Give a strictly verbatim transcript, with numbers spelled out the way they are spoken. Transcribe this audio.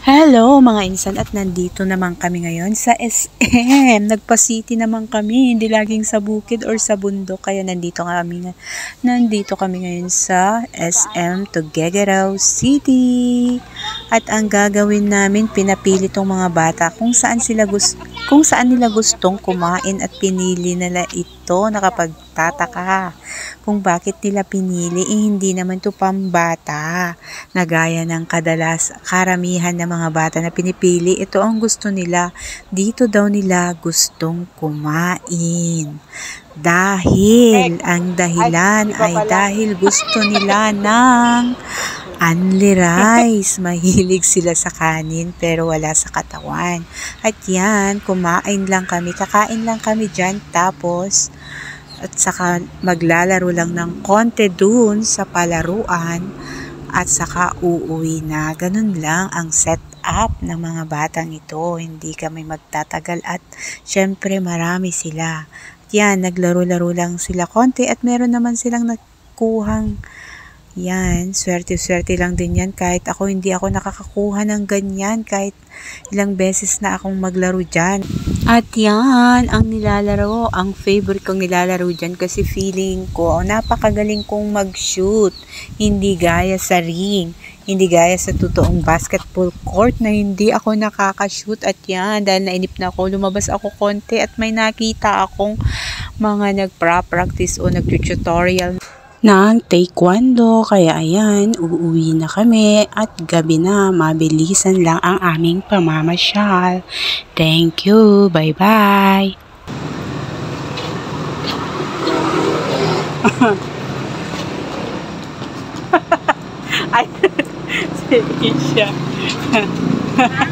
Hello mga insan, at nandito naman kami ngayon sa S M. Nagpa-city naman kami, hindi laging sa bukid or sa bundok. Kaya nandito kami, nandito kami ngayon sa S M Tuguegarao City. At ang gagawin namin, pinapili tong mga bata kung saan sila gusto, kung saan nila gustong kumain, at pinili nila ito. Nakapagtataka kung bakit nila pinili, eh, hindi naman to pambata na gaya ng kadalas karamihan ng mga bata na pinipili. Ito ang gusto nila, dito daw nila gustong kumain. Dahil ang dahilan ay dahil gusto nila ng only rice. Mahilig sila sa kanin pero wala sa katawan. At yan, kumain lang kami, kakain lang kami dyan, tapos at saka maglalaro lang ng konti dun sa palaruan, at saka uuwi na. Ganun lang ang setup ng mga batang ito. Hindi kami magtatagal at syempre marami sila. Yan, naglaro-laro lang sila konti at meron naman silang nakuhang. Yan, swerte-swerte lang din yan. Kahit ako, hindi ako nakakakuha ng ganyan. Kahit ilang beses na akong maglaro dyan. At yan, ang nilalaro, ang favorite kong nilalaro dyan, kasi feeling ko, napakagaling kong mag-shoot. Hindi gaya sa ring. Hindi gaya sa totoong basketball court na hindi ako nakaka-shoot. At yan, dahil nainip na ako, lumabas ako konti at may nakita akong mga nagpa-practice o nag-tutorial ng taekwondo. Kaya ayan, uuwi na kami at gabi na, mabilisan lang ang aming pamamasyal. Thank you, bye bye. Ay, sige siya.